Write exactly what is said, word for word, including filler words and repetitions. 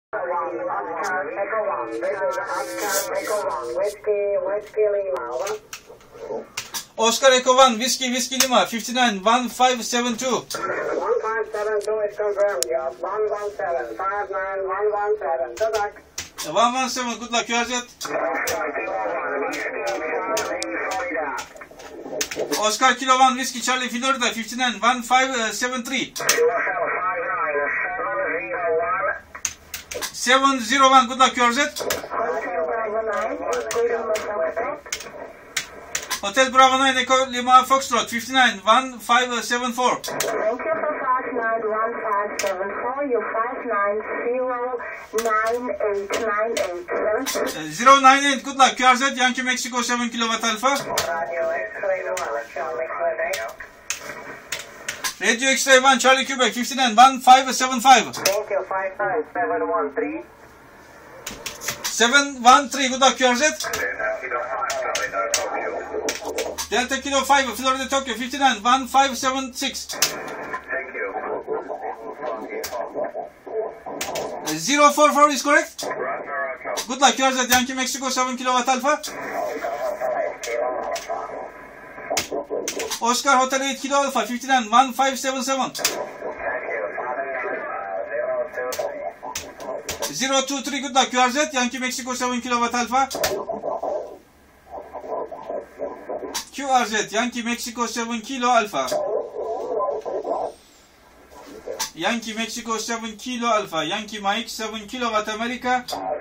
Oscar Echo One. This is Oscar Echo One. Whiskey, Whiskey Lima. Over. Oscar Echo One, Whiskey, Whiskey Lima, fifty-nine, one five seven two. one five seven two is confirmed, yes. one one seven, five nine one one seven. Good luck. one one seven, good luck, U R Z. Oscar Kilo One, Whiskey Charlie Florida, fifty-nine, one five seven three. seven zero one, good luck, U R Z. Hotel Bravo nine, Echo Lima Foxtrot, fifty-nine, one five seven four. Thank you for five nine one five seven four, you five nine zero nine eight nine eight seven. zero nine eight, good luck, U R Z, Yankee Mexico seven Kilowatt Alpha. Radio X-ray one, Charlie Quebec. Radio X-ray one, Charlie Quebec, fifty-nine, one five seven five. Thank you, five five seven one three. seven one three, good luck, U R Z. Delta Kilo five, Florida Tokyo, fifty-nine, one five seven six. Thank you. zero four four is correct. Good luck, U R Z, Yankee Mexico seven Kilowatt Alpha. Oscar Hotel eight Kilo Alpha, fifty-nine, one five seven seven. zero two three, good luck, U R Z, Yankee Mexico seven Kilowatt Alpha. Q R Z, Yankee Mexico seven Kilo Alpha. Yankee Mexico seven Kilo Alpha. Yankee Mike seven Kilowatt America.